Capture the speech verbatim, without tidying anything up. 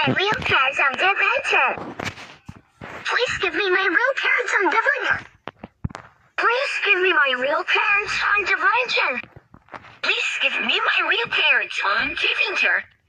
real cards on Deviantart. Please give me my real cards on Deviantart. Please give me my real cards on Deviantart. Please give me my real cards on Deviantart.